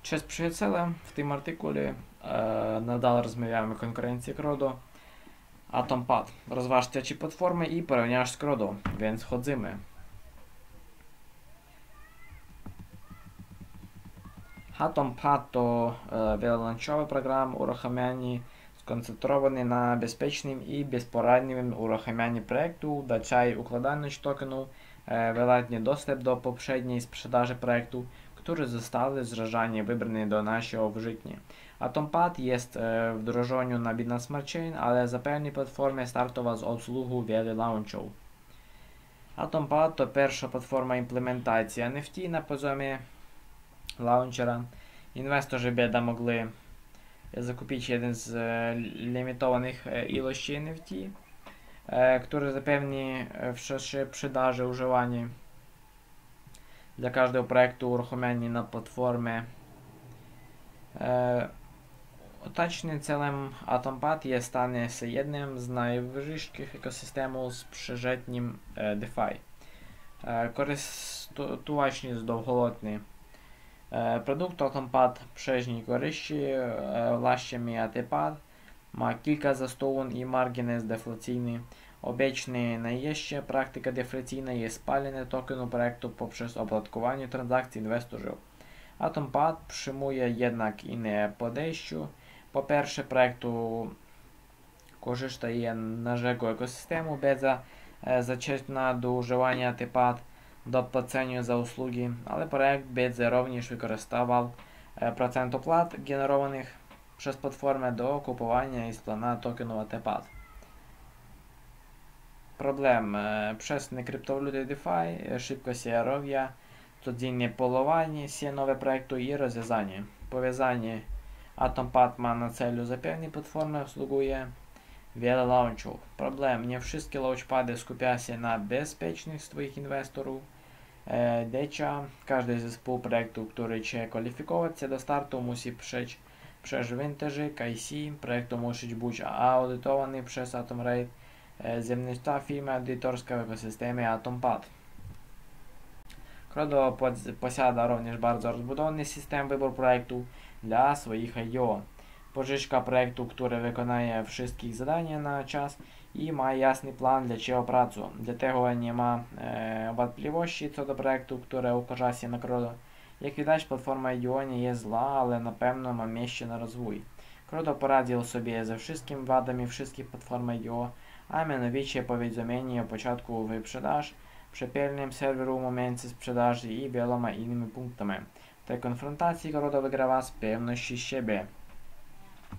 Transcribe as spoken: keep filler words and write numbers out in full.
Cześć przyjaciele, w tym artykule e, nadal rozmawiamy o konkurencji Krodo. Atompad. Rozważcie ci platformy i porównasz z Krodo, więc chodzimy. Atompad to e, wielolączowy program uruchamiania skoncentrowany na bezpiecznym i bezporadnym uruchamianiu projektu, daje układalność tokenu, e, wylatni dostęp do poprzedniej sprzedaży projektu, które zostały zrażanie wybrane do naszego użytnia. Atompad jest e, w wdrożeniu na Binance Smart Chain, ale zapewni platformę startową z obsługą wielu launchów. Atompad to pierwsza platforma implementacji N F T na poziomie launchera. Inwestorzy będą mogli zakupić jeden z e, limitowanych e, ilości N F T, e, który zapewni w szerszej sprzedaży używanie dla każdego projektu uruchomienia na platformie. E, Otочnym celem Atompad jest stanie się jednym z najwyższych ekosystemów z przyrzecznym e, DeFi. E, Korzystanie z długoletni e, produkt Atompad przeźni korzyści e, właściwie Atompad ma kilka zastosowań i margines deflacyjny. Obecnie najczęstsza praktyka deflacyjna jest spalenie tokenu projektu poprzez opodatkowanie transakcji inwestorów. Atompad przyjmuje jednak inne podejście. Po pierwsze, projektu korzysta z naszego ekosystemu bez zaczęcia do używania Atompad do płacenia za usługi, ale projekt będzie również wykorzystywał procent opłat generowanych przez platformę do kupowania i spłacania tokenów Atompad. Problem. Przesne kryptowaluty DeFi szybko się rozwija, codziennie polowanie się nowe projekty i rozwiązanie. Powiązanie Atompad ma na celu zapewnić platformę obsługuje wiele launchów. Problem. Nie wszystkie launchpady skupiają się na bezpieczeństwie swoich inwestorów. E, Decza, każdy zespół projektu, który chce kwalifikować się do startu, musi przejść przez winterzy K I C. Projekt musi być audytowany przez Atomrate, e, zemnictwa firmy audytorska w ekosystemie Atompad. Krodo posiada również bardzo rozbudowany system wyboru projektu dla swoich I D O. Pożyczka projektu, który wykonuje wszystkie zadania na czas i ma jasny plan dla czego pracu. Dlatego nie ma e, wątpliwości co do projektu, który ukaże się na Krodo. Jak widać, platforma I D O nie jest zła, ale na pewno ma miejsce na rozwój. Krodo poradził sobie ze wszystkimi wadami wszystkich platform I D O, a mianowicie powiadomienie o początku wyprzedaż, przepełnym serweru w momencie sprzedaży i wieloma innymi punktami. W tej konfrontacji Krodo wygrywa z pewnością siebie.